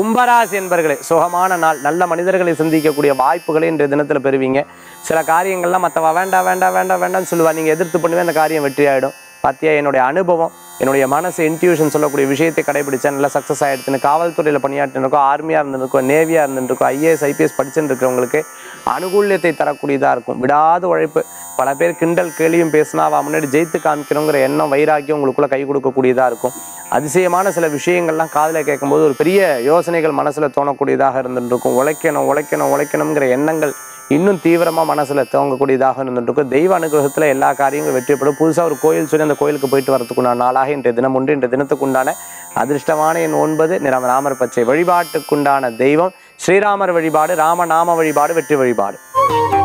கும்பராசி என்பர்களே, சுகமான நாள். நல்ல மனிதர்களை சந்திக்கக்கூடிய வாய்ப்புகளை இன்றைய தினத்தில் பெறுவீங்க. சில காரியங்கள்லாம் மற்றவ வேண்டாம் வேண்டாம் வேண்டாம் வேண்டாம்னு சொல்லுவா, நீங்கள் எதிர்த்து பண்ணுவே அந்த காரியம் வெற்றி ஆகிடும். பார்த்தியா, என்னுடைய அனுபவம், என்னுடைய மனசு இன்ட்யூஷன் சொல்லக்கூடிய விஷயத்தை கடைபிடிச்சா நல்லா சக்ஸஸ் ஆகிடுச்சுன்னு. காவல்துறையில் பணியாற்றிருக்கோம், ஆர்மியாக இருந்துருக்கோம், நேவியாக இருந்துருக்கோம், ஐஏஎஸ் ஐபிஎஸ் படிச்சுட்டு இருக்கிறவங்களுக்கு அனுகூல்யத்தை தரக்கூடியதாக இருக்கும். விடாத உழைப்பு. பல பேர் கிண்டல் கேலியும் பேசினா அவள் முன்னாடி ஜெயித்து காமிக்கணுங்கிற எண்ணம் வைராக்கியம் உங்களுக்குள்ளே கை கொடுக்கக்கூடியதாக இருக்கும். அதிசயமான சில விஷயங்கள்லாம் காதில் கேட்கும்போது ஒரு பெரிய யோசனைகள் மனசில் தோணக்கூடியதாக இருந்துருக்கும். உழைக்கணும் உழைக்கணும் உழைக்கணுங்கிற எண்ணங்கள் இன்னும் தீவிரமாக மனசில் தோங்கக்கூடியதாக இருந்துருக்கும். தெய்வ அனுகிரகத்தில் எல்லா காரியங்களும் வெற்றிப்படும். புதுசாக ஒரு கோயில் சொல்லி அந்த கோயிலுக்கு போயிட்டு வரதுக்குண்டான நாளாக இன்றைய தினம் உண்டு. இன்றைய தினத்துக்குண்டான அதிர்ஷ்டமான எண் 9, நிறம் ராமர் பச்சை. வழிபாட்டுக்குண்டான தெய்வம் ஸ்ரீராமர் வழிபாடு, ராமநாம வழிபாடு, வெற்றி வழிபாடு.